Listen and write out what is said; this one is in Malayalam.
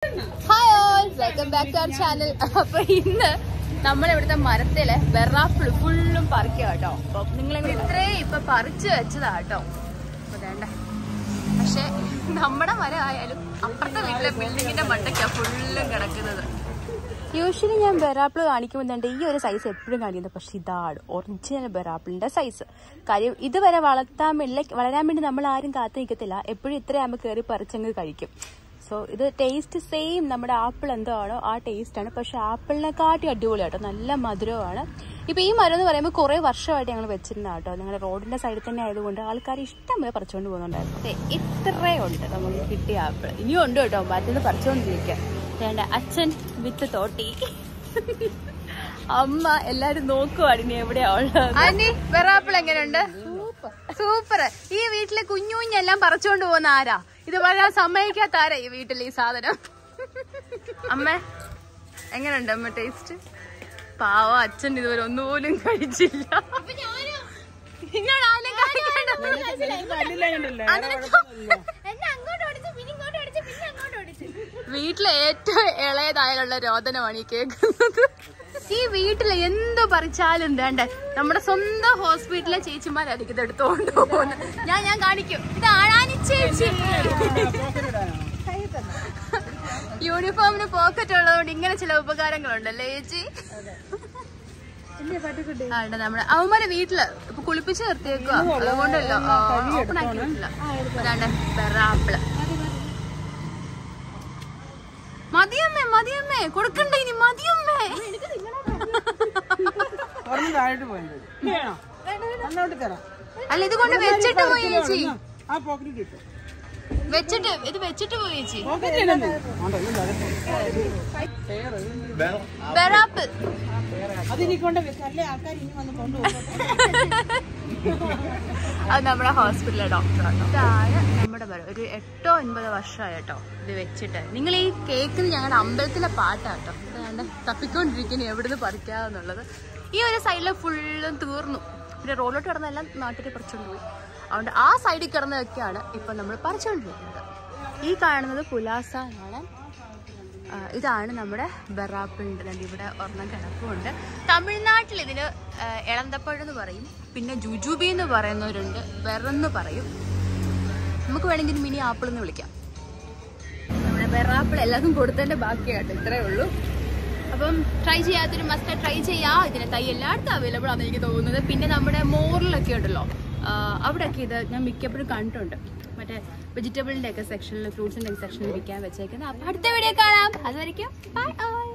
Hi all, welcome back to our channel. അപ്പൊ ഇന്ന് നമ്മളിവിടുത്തെ മരത്തില് വെറാപ്പിള് ഫുള്ളും പറിക്കുക കേട്ടോ. അപ്പൊ നിങ്ങളിവിടെ ഇത്രയും ഇപ്പൊ പറിച്ചു വെച്ചതാ കേട്ടോ. അപ്പൊ വേണ്ട, പക്ഷെ നമ്മുടെ മരം ആയാലും അപ്പുറത്തെ വീട്ടിലെ ബിൽഡിങ്ങിന്റെ മണ്ടയ്ക്കാ ഫുള്ളും കിടക്കുന്നത്. യൂഷ്വലി ഞാൻ ബെറാപ്പിൾ കാണിക്കുമ്പോൾ ഈ ഒരു സൈസ് എപ്പോഴും കാണിക്കുന്നത്, പക്ഷെ ഇതാണ് ഒറിജിനൽ ബെറാപ്പിളിന്റെ സൈസ്. കാര്യം ഇതുവരെ വളരാൻ വേണ്ടി നമ്മൾ ആരും കാത്തു നിൽക്കത്തില്ല. എപ്പോഴും ഇത്രയാകുമ്പോൾ കയറി പറിച്ചങ്ങ് കഴിക്കും. സോ ഇത് ടേസ്റ്റ് സെയിം നമ്മുടെ ആപ്പിൾ എന്തോ ആണോ ആ ടേസ്റ്റാണ്. പക്ഷെ ആപ്പിളിനെക്കാട്ടി അടിപൊളിയാട്ടോ, നല്ല മധുരമാണ്. ഇപ്പൊ ഈ മരം എന്ന് പറയുമ്പോൾ കുറെ വർഷമായിട്ട് ഞങ്ങൾ വെച്ചിരുന്ന കേട്ടോ. ഞങ്ങളുടെ റോഡിന്റെ സൈഡിൽ തന്നെ ആയതുകൊണ്ട് ആൾക്കാർ ഇഷ്ടം പോലെ പറിച്ചുകൊണ്ട് പോകുന്നുണ്ടായിരുന്നു. അതെ, ഇത്രയുണ്ട് നമുക്ക് കിട്ടിയ ആപ്പിൾ. ഇനിയും ഉണ്ട് കേട്ടോ, മറ്റൊന്ന് പറിച്ചുകൊണ്ടിരിക്കാം. വേണ്ട, അച്ഛൻ വിത്ത് തോട്ടി, അമ്മ എല്ലാരും നോക്കുവാണ് ഇനി എവിടെയാ ഉള്ളത്. ആന്റി, വെറാപ്പിൾ എങ്ങനെയുണ്ട്? സൂപ്പർ. ഈ വീട്ടിലെ കുഞ്ഞു കുഞ്ഞെല്ലാം പറിച്ചുകൊണ്ട് പോകുന്ന ആരാ? ഇത് പറയാൻ സമ്മതിക്കാത്ത ആരാ ഈ വീട്ടിൽ ഈ സാധനം? അമ്മ എങ്ങനെയുണ്ട് അമ്മ ടേസ്റ്റ്? പാവ അച്ഛൻ ഇതുവരെ ഒന്നുപോലും കഴിച്ചില്ല. വീട്ടിലെ ഏറ്റവും ഇളയതായുള്ള രോദനമാണ് ഈ കേൾക്കുന്നത്. ഈ വീട്ടില് എന്തോ പറിച്ചാലും വേണ്ടേ, നമ്മുടെ സ്വന്തം ഹോസ്പിറ്റലിലെ ചേച്ചിമാരായിരിക്കും ഇത് എടുത്തോണ്ട് പോകുന്നത്. ഞാൻ കാണിക്കും. ഇത് ആണാനി ചേച്ചി. യൂണിഫോമിന് പോക്കറ്റ് ഉള്ളതുകൊണ്ട് ഇങ്ങനെ ചില ഉപകാരങ്ങളുണ്ടല്ലേ ചേച്ചി? നമ്മുടെ അവന്മാരെ വീട്ടില് ഇപ്പൊ കുളിപ്പിച്ച് നിർത്തിയേക്കുക, അതുകൊണ്ടല്ലോ ഓപ്പൺ ആക്കിയിട്ടില്ല. അതാണ്ട് വെറാപ്പിള്. മതിയമ്മേ കൊടുക്കണ്ടേ ഇനി? മതിയമ്മേ അല്ല, ഇത് കൊണ്ട് വെച്ചിട്ട് പോയി ചേച്ചി. ഇത് വെച്ചിട്ട് പോയി ചേച്ചി. വെറാപ്പിൾ അത് നമ്മുടെ ഹോസ്പിറ്റലിലെ ഡോക്ടറാണ്. ഇതാണ് നമ്മുടെ മരം. ഒരു 8-9 വർഷമായി കേട്ടോ ഇത് വെച്ചിട്ട്. നിങ്ങൾ ഈ കേൾക്കുന്നത് ഞങ്ങളുടെ അമ്പലത്തിലെ പാട്ടാട്ടോ. ഇതാണ്ട് തപ്പിക്കൊണ്ടിരിക്കുന്നു എവിടുന്ന് പറിക്കാന്നുള്ളത്. ഈ ഒരു സൈഡില് ഫുള്ളും തീർന്നു. പിന്നെ റോഡിലോട്ട് കിടന്നെല്ലാം നാട്ടിൽ പറിച്ചുകൊണ്ട് പോയി. അതുകൊണ്ട് ആ സൈഡിൽ കിടന്നതൊക്കെയാണ് ഇപ്പൊ നമ്മൾ പറിച്ചുകൊണ്ടിരിക്കുന്നത്. ഈ കാണുന്നത് പുലാസ എന്നാണ്. ഇതാണ് നമ്മുടെ വെറാപ്പിളിൻ്റെ. ഇവിടെ ഒരെണ്ണം കിടപ്പുണ്ട്. തമിഴ്നാട്ടിൽ ഇതിന് ഇളന്തപ്പഴം എന്ന് പറയും, പിന്നെ ജുജുബി എന്ന് പറയുന്നവരുണ്ട്, വെറെന്ന് പറയും. നമുക്ക് വേണമെങ്കിൽ മിനി ആപ്പിൾ എന്ന് വിളിക്കാം. നമ്മുടെ വെറാപ്പിൾ എല്ലാവർക്കും കൊടുത്തതിന്റെ ബാക്കിയായിട്ട് ഇത്രയേ ഉള്ളൂ. അപ്പം ട്രൈ ചെയ്യാത്തൊരു മസ്റ്റ് ട്രൈ ചെയ്യാം. ഇതിന്റെ തൈ എല്ലായിടത്തും അവൈലബിൾ ആണെന്ന് എനിക്ക് തോന്നുന്നത്. പിന്നെ നമ്മുടെ മോറിലൊക്കെ ഉണ്ടല്ലോ, അവിടെയൊക്കെ ഇത് ഞാൻ മിക്കപ്പോഴും കണ്ടിട്ടുണ്ട്. മറ്റേ വെജിറ്റബിളിന്റെ ഒക്കെ സെക്ഷനിൽ, ഫ്രൂട്ട്സിന്റെ ഒക്കെ സെക്ഷനിൽ വിൽക്കാൻ വെച്ചേക്കുന്നത്. അപ്പൊ അടുത്ത വീഡിയോ കാണാം. അതുവരെയ്ക്കും ബൈ.